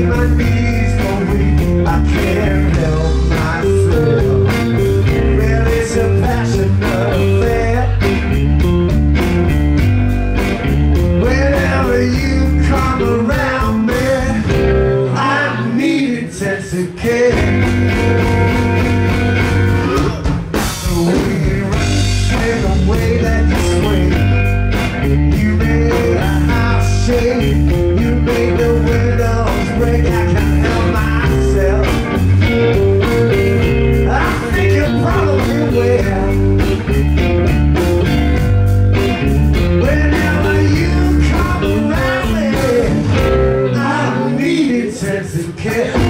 my knees go weak, I can't help myself. Well, it's a passionate affair. Whenever you come around me, I need intensive care. The way you run and the way that you swing, you made a house shake, you made the windows break. I can't help myself. I think you probably will. Whenever you come around me, I need intensive care.